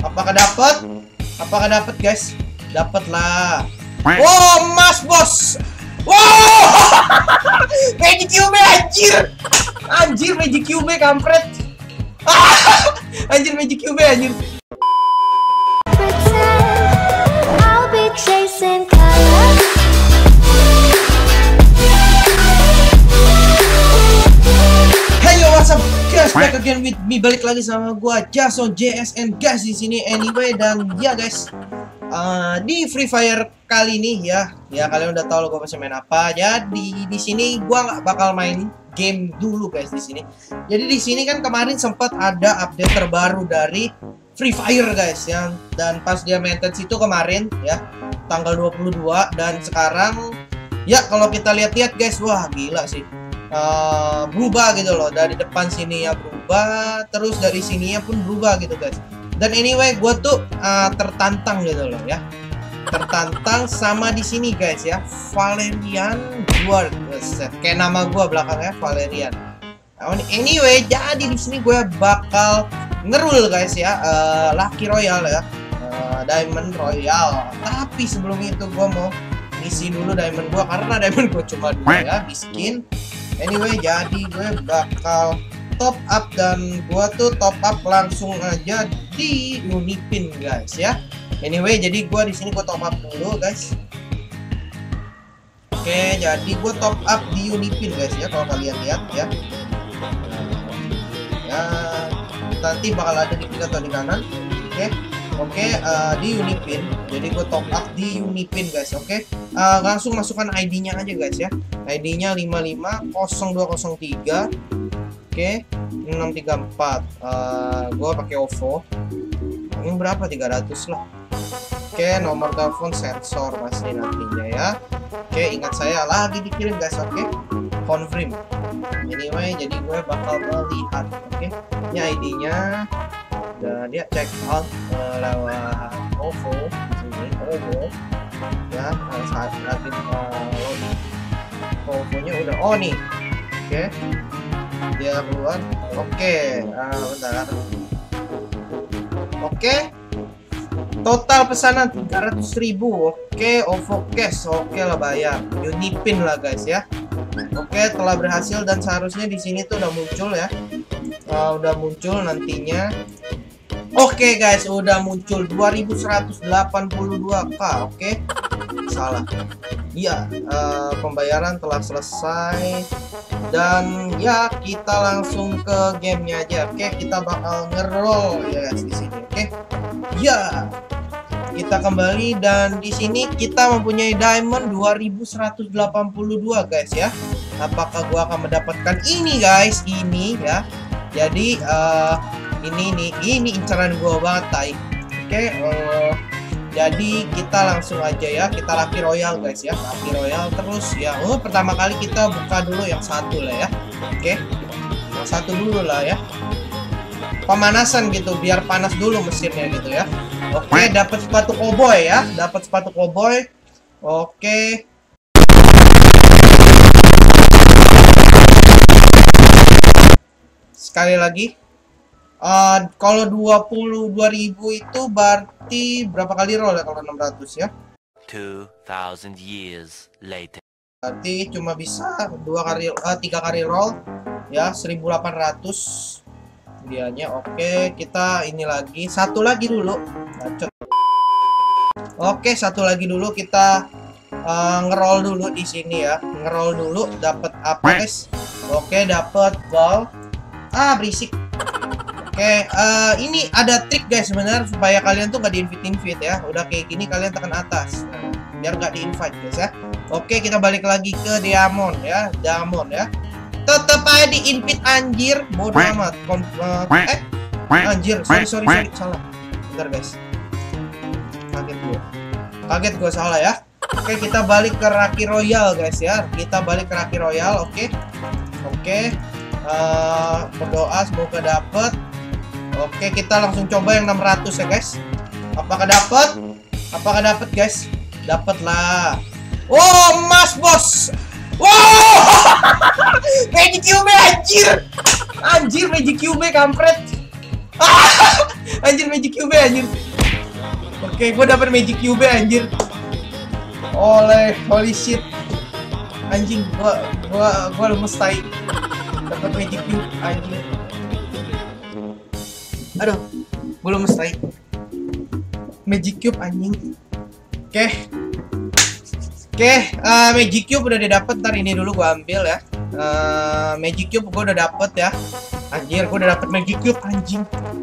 Apakah dapat? Apakah dapat, guys? Dapat lah. Wow, emas, bos. Wow! Magic Cube, anjir. Anjir, Magic Cube, kampret. Anjir, Magic Cube, anjir. Back again with me, balik lagi sama gua Jason JSN guys di sini anyway. Dan ya guys, di Free Fire kali ini ya kalian udah tahu gua masih main apa. Jadi di sini gua nggak bakal main game dulu guys di sini. Jadi di sini kan kemarin sempat ada update terbaru dari Free Fire guys yang, dan pas dia maintenance itu kemarin ya tanggal 22, dan sekarang ya kalau kita lihat-lihat guys, wah gila sih. Berubah gitu loh, dari depan sini ya berubah, terus dari sininya pun berubah gitu guys. Dan anyway gue tuh tertantang gitu loh ya, tertantang sama di sini guys ya, Valerian Guard, kayak nama gue belakangnya Valerian. Anyway jadi di sini gue bakal ngerul guys ya, Lucky Royal ya, Diamond Royal. Tapi sebelum itu gue mau isi dulu diamond gue, karena diamond gue cuma 2 ya di skin. Anyway, jadi gue bakal top up, dan gue tuh top up langsung aja di Unipin guys ya. Anyway, jadi gue di sini gue top up dulu guys. Oke, jadi gue top up di Unipin guys ya, kalau kalian lihat ya. Ya, nanti bakal ada di kiri atau di kanan. Oke, di Unipin. Jadi gue top up di Unipin guys. Oke, langsung masukkan ID-nya aja guys ya. ID-nya 550203. Oke, 634. Gue pakai OVO. Ini berapa? 300 lah. Oke, nomor telepon sensor pasti nantinya ya. Oke, ingat saya lagi dikirim guys. Oke, confirm. Anyway, jadi gue bakal melihat. Oke, ini ID-nya. Dan dia check out lewat OVO di sini, OVO ya, saat lagi loading. OVO-nya udah on nih. Oke, dia keluar. Oke, bentar. Oke, total pesanan 300.000. Oke, OVO cash. Oke lah, bayar Unipin lah guys ya. Oke, telah berhasil, dan seharusnya di sini tuh udah muncul ya. Udah muncul nantinya. Oke guys, udah muncul 2182k. Oke, salah. Iya, pembayaran telah selesai, dan ya kita langsung ke gamenya aja. Oke, kita bakal ngeroll ya guys di sini. Oke, ya kita kembali, dan di sini kita mempunyai diamond 2182 guys ya. Apakah gua akan mendapatkan ini guys? Ini ya. Jadi ini incaran gua banget tai. Oke, jadi kita langsung aja ya, kita Lucky Royal guys ya, Lucky Royal terus ya. Pertama kali kita buka dulu yang satu lah ya. Oke, yang satu dulu lah ya, pemanasan gitu biar panas dulu mesinnya gitu ya. Oke, dapat sepatu cowboy ya, dapat sepatu cowboy. Oke, sekali lagi. Kalau 22.000 itu berarti berapa kali roll ya kalau 600 ya? 2000 years later. Berarti cuma bisa 3 kali roll ya, 1800 dianya. Oke, kita ini lagi, satu lagi dulu. Bacot. Oke, satu lagi dulu, kita ngeroll dulu di sini ya. Ngeroll dulu, dapat apa guys? Oke, dapat ball. Berisik. Oke, ini ada trik guys sebenarnya supaya kalian tuh nggak di-invite ya. Udah kayak gini kalian tekan atas, biar nggak di-invite guys ya. Oke, kita balik lagi ke Diamond ya, Diamond ya. Tetep aja di-invite anjir, bodoh amat. Anjir, sorry, salah. Bentar guys, kaget gue salah ya. Oke, kita balik ke Lucky Royal guys ya. Kita balik ke Lucky Royal. Oke, berdoa semoga dapet. Oke, kita langsung coba yang 600 ya guys. Apakah dapat? Apakah dapat guys? Dapat lah. Oh, emas bos. Wow! Magic Cube anjir. Anjir, Magic Cube kampret. Anjir, Magic Cube anjir. Oke, gue dapet Magic Cube anjir. Holy shit. Anjing, gua lemes tai. Dapat Magic Cube anjing. Aduh, gua lemes tai. Magic Cube anjing. Oke, Magic Cube udah didapat. Ntar ini dulu gua ambil ya. Magic Cube gua udah dapet ya. Anjir, gua udah dapet Magic Cube anjing.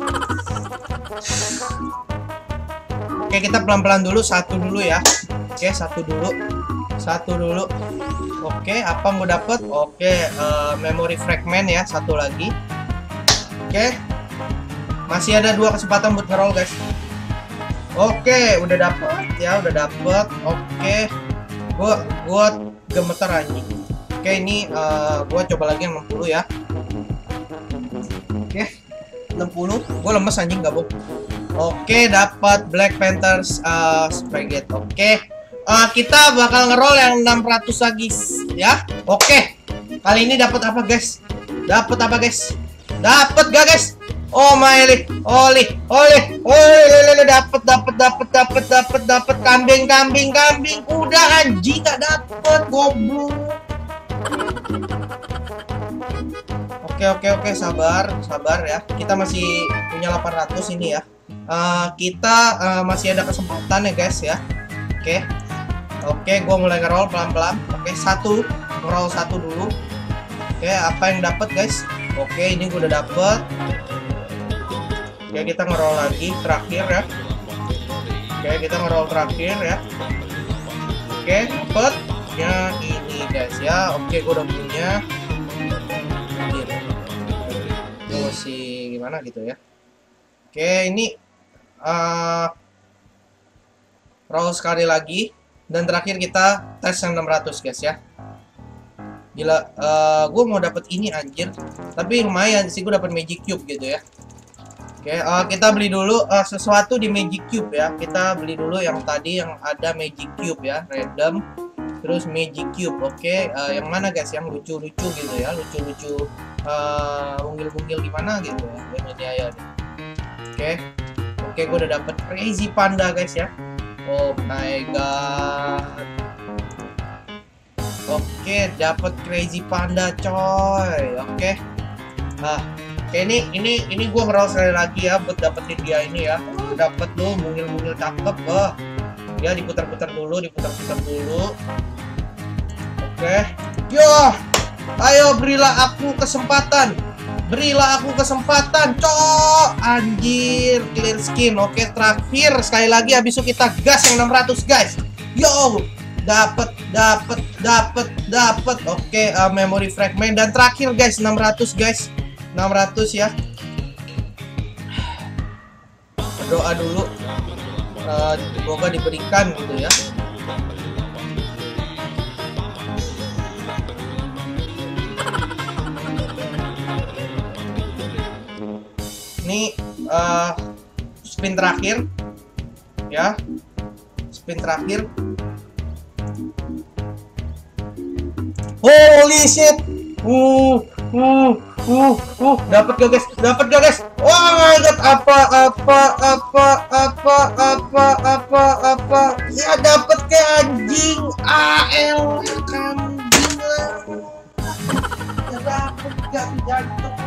Oke, kita pelan-pelan dulu, satu dulu ya. Oke, satu dulu. Oke, apa yang gue dapet? Oke, memory fragment ya, satu lagi. Oke, masih ada 2 kesempatan buat ngeroll guys. Oke, udah dapet ya, Oke, gua gemeter anjing. Oke, ini gua coba lagi yang 60 ya. Oke, 60. Gua lemes anjing, gabung. Oke, dapat Black Panthers Spaghetti. Oke, kita bakal ngeroll yang 600 lagi ya. Oke, kali ini dapat apa guys? Dapat gak guys? Oh my oli, dapat kambing. Udah anjing, gak dapet, goblok. Oke, sabar ya. Kita masih punya 800 ini ya. Kita masih ada kesempatan ya guys ya. Oke, gue mulai ngeroll pelan-pelan. Oke, ngeroll satu dulu. Oke, apa yang dapat guys? Oke, ini gue udah dapet. Oke, kita ngeroll lagi terakhir ya. Oke, kita ngeroll terakhir ya. Oke, dapet ya ini guys ya. Oke, gue udah punya. Gue masih gimana gitu ya. Oke, ini roll sekali lagi dan terakhir kita tes yang 600 guys ya. Gila, gue mau dapet ini anjir, tapi lumayan sih gue dapet Magic Cube gitu ya. Oke, kita beli dulu sesuatu di Magic Cube ya. Kita beli dulu yang tadi yang ada Magic Cube ya, random. Terus Magic Cube, oke, yang mana guys? Yang lucu-lucu gitu ya, lucu-lucu, mungil-mungil gimana gitu ya. Ini ya. Oke, gue udah dapet Crazy Panda guys ya. Oh my god. Oke, dapet Crazy Panda coy. Oke, ini gue ngeroll sekali lagi ya buat dapetin dia ini ya. Dapet tuh mungil-mungil cakep. Ya diputar-putar dulu. Oke, yo, ayo berilah aku kesempatan. Cok. Anjir, clear skin. Oke, terakhir sekali lagi, habis itu kita gas yang 600 guys. Yo, dapat. Oke, memory fragment dan terakhir guys 600 guys. 600 ya. Berdoa dulu. Semoga diberikan gitu ya. Ini spin terakhir ya, holy shit. Dapat gak guys? Oh my god, apa ya, dapat ke anjing. Kambing lah. Dapat gak jantung.